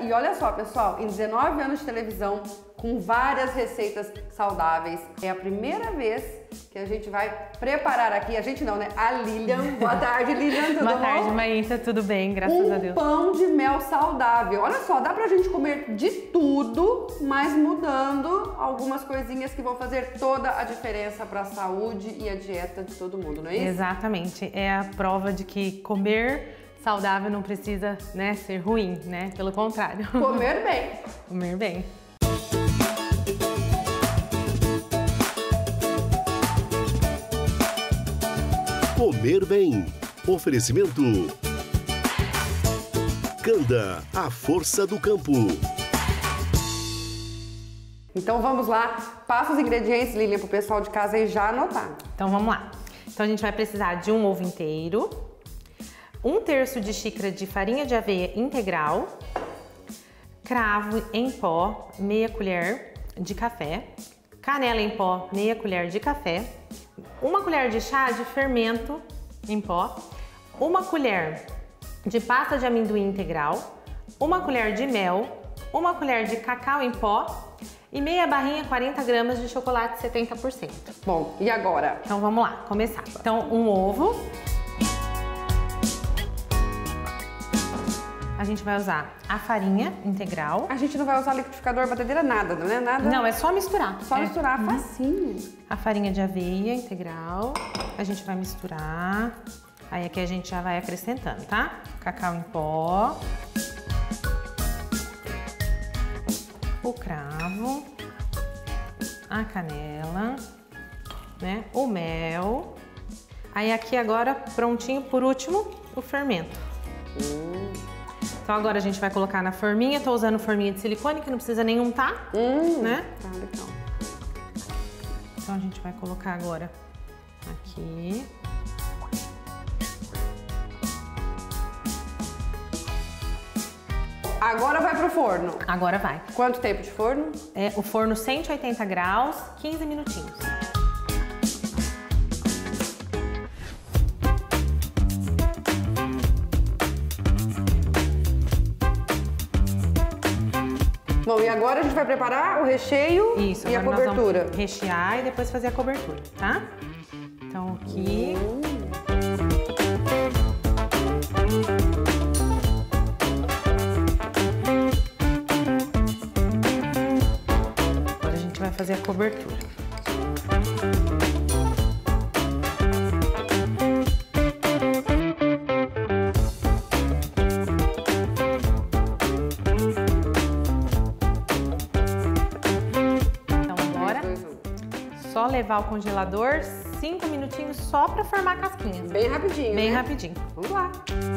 E olha só, pessoal, em 19 anos de televisão, com várias receitas saudáveis, é a primeira vez que a gente vai preparar aqui, a gente não, né? A Lilian. Boa tarde, Lilian, tudo bom? Boa tarde, Maísa, tudo bem, graças a Deus. Pão de mel saudável. Olha só, dá pra gente comer de tudo, mas mudando algumas coisinhas que vão fazer toda a diferença para a saúde e a dieta de todo mundo, não é isso? Exatamente, é a prova de que comer saudável não precisa, né, ser ruim, né? Pelo contrário. Comer bem. Comer bem. Comer bem. Oferecimento. Canda, a força do campo. Então vamos lá, passa os ingredientes, Lilian, pro pessoal de casa aí já anotar. Então vamos lá. Então a gente vai precisar de um ovo inteiro, 1/3 de xícara de farinha de aveia integral, cravo em pó, meia colher de café, canela em pó, meia colher de café, 1 colher de chá de fermento em pó, 1 colher de pasta de amendoim integral, 1 colher de mel, 1 colher de cacau em pó e meia barrinha, 40 gramas de chocolate 70%. Bom, e agora? Então vamos lá, começar. Então um ovo. A gente vai usar a farinha integral. A gente não vai usar liquidificador, batedeira, nada, né? Nada. Não, é só misturar. Só misturar, facinho. A farinha de aveia integral, a gente vai misturar. Aí aqui a gente já vai acrescentando, tá? Cacau em pó. O cravo. A canela, né? O mel. Aí aqui agora, prontinho, por último, o fermento. Então agora a gente vai colocar na forminha, tô usando forminha de silicone, que não precisa nem untar, né? Tá, legal. Então a gente vai colocar agora aqui. Agora vai pro forno. Agora vai. Quanto tempo de forno? É o forno 180 graus, 15 minutinhos. Bom, e agora a gente vai preparar o recheio Isso, e a agora nós cobertura. vamos rechear e depois fazer a cobertura, tá? Então aqui... Agora a gente vai fazer a cobertura. Só levar ao congelador 5 minutinhos só para formar a casquinha. Bem rapidinho, Bem né? rapidinho. Vamos lá.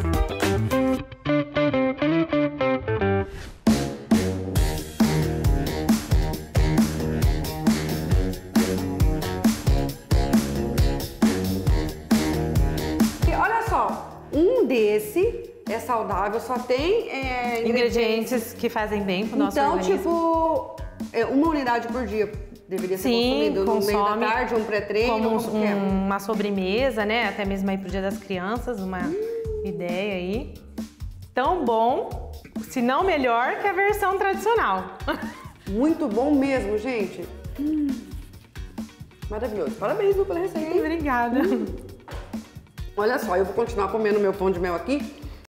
E olha só, um desse é saudável, só tem Ingredientes que fazem bem pro nosso organismo. Então, tipo, uma unidade por dia deveria ser consumido no meio da tarde, um pré-treino, como como que é? uma sobremesa, né? Até mesmo aí pro Dia das Crianças, uma ideia aí. Tão bom, se não melhor, que a versão tradicional. Muito bom mesmo, gente. Maravilhoso. Parabéns, viu, pela receita. Obrigada. Olha só, eu vou continuar comendo meu pão de mel aqui.